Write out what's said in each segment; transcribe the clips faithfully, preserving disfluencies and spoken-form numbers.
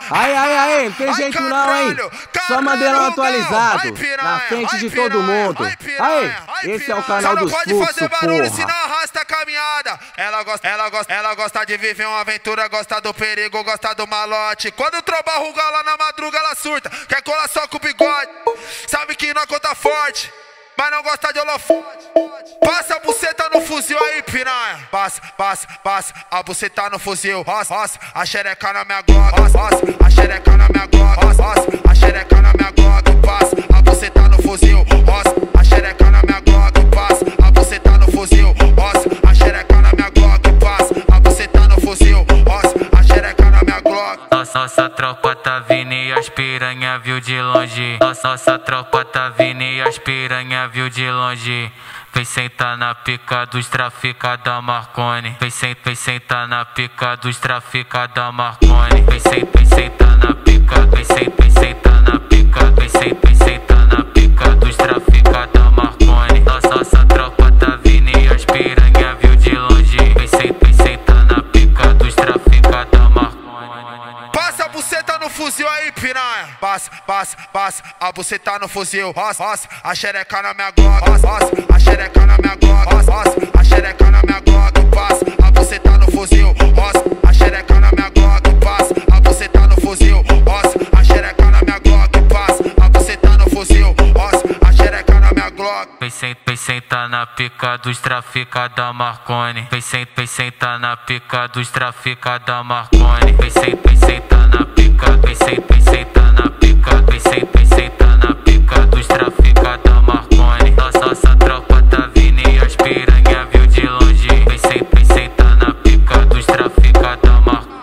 Aí, aí, aí, não tem jeito não, hein? Só Mandelão atualizado, na frente de todo mundo. Aí, esse é o canal dos fluxos, porra. Se não arrasta a caminhada. Ela gosta, ela gosta, ela gosta de viver uma aventura, gosta do perigo, gosta do malote. Quando tromba ruga lá na madruga, ela surta. Quer colar só com o bigode. Sabe que não conta forte, mas não gosta de holofote. Passa a buceta no fuzil aí, piranha. Passa, passa, passa a buceta no fuzil. Roça, roça, a xereca na minha glock. Roça, roça, a xereca na minha glock. Roça, roça, a xereca na minha glock. Passa a buceta no fuzil. Roça, a xereca na minha glock. Passa a buceta no fuzil. Roça, a xereca na minha glock. Passa a buceta no fuzil. Roça, a xereca na minha glock. Nossa, nossa tropa tá vindo e as piranha viu de longe. Nossa, nossa tropa tá vindo e as piranha viu de longe. Vem sentar na pica dos traficada Marconi. Vem sentar, vem sentar na pica dos traficada Marconi. Vem sentar, vem sentar na pica, vem sentar, vem sentar na pica, vem sentar, vem sentar na pica dos traficada Marconi. Nossa, nossa tropa tá vindo e as piranha viu de longe. Vem sentar, vem sentar na pica dos traficada Marconi. Passa a buceta no fuzil aí, piranha. Passa, passa, passa a buceta no fuzil. Roça, roça, a xereca na minha glock. Roça, roça, a xereca na minha glock. Roça, roça, a xereca na minha glock. Passa a buceta no fuzil. Roça, a xereca na minha glock. Passa a buceta no fuzil. Roça, a xereca na minha glock. Passa a buceta no fuzil. Roça, a xereca na minha glock. Vem sentar, vem sentar na pica dos traficada Marconi. Vem sentar, vem sentar na pica dos traficada Marconi. Vem sentar, vem sentar na pica, vem sentar, vem sentar na pica, vem sentar, vem sentar na pica dos traficada Marconi. Nossa, nossa tropa tá vindo e as piranha viu de longe. Vem sentar, vem sentar na pica dos traficada Marconi.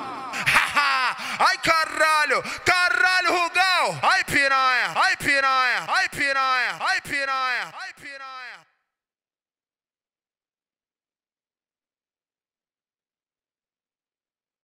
Ai caralho, caralho Rugão. Ai piranha, ai piranha, ai piranha, ai piranha, ai piranha.